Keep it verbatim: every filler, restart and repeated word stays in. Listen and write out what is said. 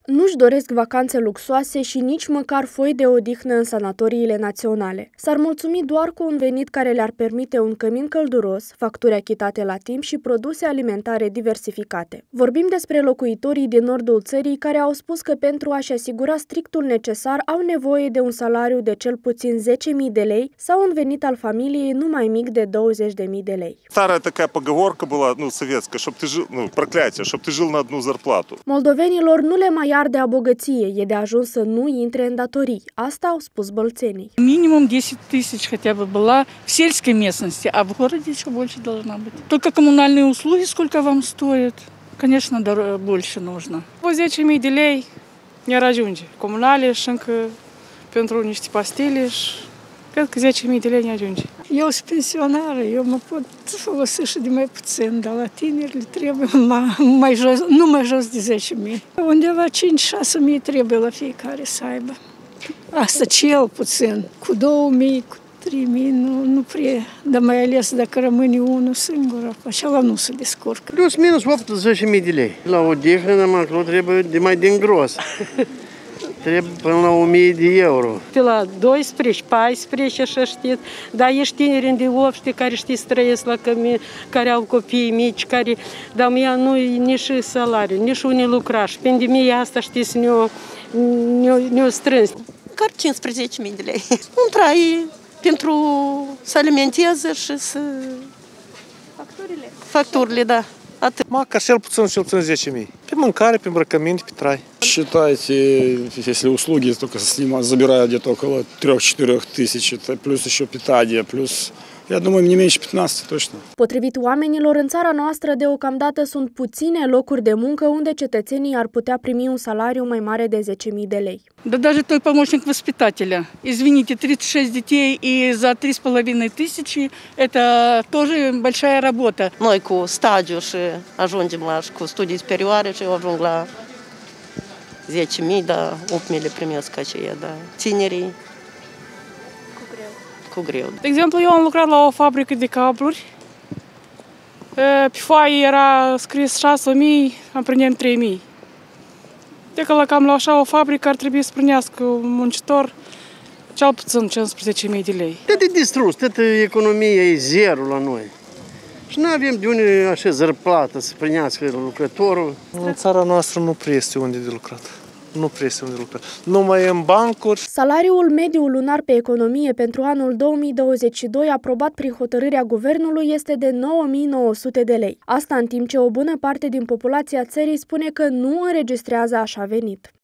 Nu-și doresc vacanțe luxoase și nici măcar foi de odihnă în sanatoriile naționale. S-ar mulțumi doar cu un venit care le-ar permite un cămin călduros, facturi achitate la timp și produse alimentare diversificate. Vorbim despre locuitorii din nordul țării care au spus că pentru a-și asigura strictul necesar au nevoie de un salariu de cel puțin zece mii de lei sau un venit al familiei nu mai mic de douăzeci de mii de lei. Старая такая поговорка была, ну, советская, чтобы ты жил, ну, проклятие, чтобы ты жил на одну зарплату. Moldovenilor nu le mai arde a bogăție, e de ajuns să nu intre în datorii. Asta au spus bălțenii. Минимум десять тысяч хотя бы была в сельской местности, а в городе еще больше должна быть. Только коммунальные услуги сколько вам стоят? Конечно, больше нужно. zece mii de lei ne-ar ajunge. Comunale și încă pentru niște pastile și cred că zece mii de lei ne ajunge. Eu sunt pensionară, eu mă pot folosi și de mai puțin, dar la tineri le trebuie mai, mai jos, nu mai jos de zece mii. Undeva cinci șase mii trebuie la fiecare să aibă. Asta cel puțin, cu două mii, cu trei mii, nu, nu prea, dar mai ales dacă rămâne unul singur, acela nu se descurcă. Plus minus optsprezece mii de lei. La odihnă, acolo trebuie de mai din gros. Trebuie până la o mie de euro. Pe la doisprezece, paisprezece, așa știți, dar ești tineri de optsprezece care știți trăiesc la cămin, care au copii mici, care, dar mie nu e nici salariu, nici unii lucra. Și pandemia asta, știți, ne-o ne ne strâns. Căr cincisprezece mii de lei. Un trai pentru să alimenteze și să... Facturile? Facturile, da. Atât. Măcar cel puțin, cel puțin zece mii. Pe mâncare, pe îmbrăcăminte, pe trai. Считайте, если услуги только снимают, забирают где-то около трёх-четырёх тысяч, плюс еще питание, плюс, я думаю, не меньше пятнадцати точно. Potrivit oamenilor, în țara noastră deocamdată sunt puține locuri de muncă unde cetățenii ar putea primi un salariu mai mare de zece mii de lei. Да даже той помощник воспитателя. Извините, тридцать шесть детей и за три с половиной тысячи – это тоже большая работа. Noi cu stagiu și ajungem la, cu studii superioare și eu ajung la zece mii, dar opt mii le primesc aceia, da. Tinerii Cu greu. Cu greu. De exemplu, eu am lucrat la o fabrică de cabluri. Pe foaie era scris șase mii, am primit trei mii. De că la cam la așa o fabrică ar trebui să primească un muncitor cel puțin cincisprezece mii de lei. Tot e distrus, tot economia e zero la noi. Și nu avem de unde așa zărplată să primească lucrătorul. În țara noastră nu prea este unde de lucrat. Nu prea este unde de lucrat. Numai în bancuri. Salariul mediu lunar pe economie pentru anul două mii douăzeci și doi, aprobat prin hotărârea guvernului, este de nouă mii nouă sute de lei. Asta în timp ce o bună parte din populația țării spune că nu înregistrează așa venit.